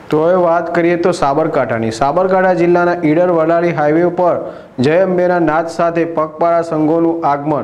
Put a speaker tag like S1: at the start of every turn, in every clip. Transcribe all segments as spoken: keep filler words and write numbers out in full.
S1: તો હવે વાત કરીએ તો સાબરકાંઠાની સાબરકાંઠા જિલ્લાના ઈડર વડાલી હાઈવે પર જય અંબેના નાદ સાથે પગપાળા સંઘોનું આગમન।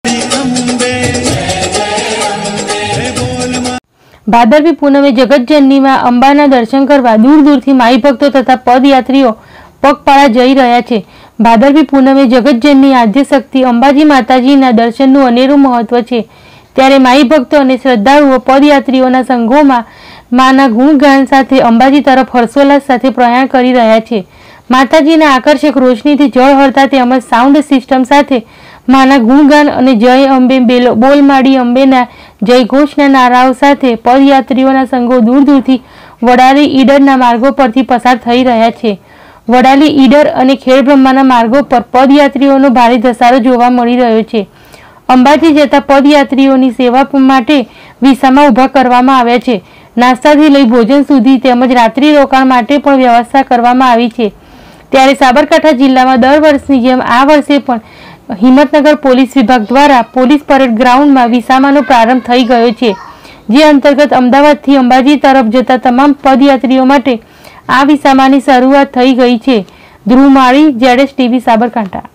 S2: ભાદરવી પૂનમે જગતજનની માં અંબાના દર્શન કરવા दूर दूरથી माई भक्तो तथा पदयात्रीओ पगपाळा जई रह्या छे। भादरवी पूनमे जगतजननी आद्य शक्ति अंबाजी माताजीना दर्शनનું અનેરું મહત્વ છે। ત્યારે માઈ ભક્તો અને શ્રદ્ધાળુઓ પદયાત્રીઓના સંઘોમાં माना गुणगान साथे अंबाजी तरफ हर्षोल्लास साथे प्रयाण करी रह्या छे। माताजीना आकर्षक रोशनीथी जळहळता तेमज साउंड सिस्टम साथे माना गुणगान अने जय अंबे बोल माडी अंबेना जय घोषना नाराओ साथे पदयात्रीओना संघो दूर दूरथी वडाली ईडरना मार्गो परथी पसार थई रह्या छे। वडाली ईडर अने खेड़ब्रह्माना मार्गो पर पदयात्रीओनो भारे धसारो जोवा मळी रह्यो छे। अंबाजी जता पदयात्रीओनी सेवा माटे विसामा उभा करवामां आव्या छे। नास्ताथी लई भोजन सुधी तेमज रात्रि रोकाण माटे पण व्यवस्था करवामां आवी छे। त्यारे साबरकांठा जिल्लामां दर वर्षनी जेम आ वर्षे पण हिम्मतनगर पोलीस विभाग द्वारा पोलीस परेड ग्राउंड में विसामानो प्रारंभ थई गयो छे। जे अंतर्गत अमदावादथी अंबाजी तरफ जता तमाम पदयात्रीओ माटे आ विसामानी शरूआत थई गई छे। ध्रुव माळी, जेडेस टीवी, साबरकांठा।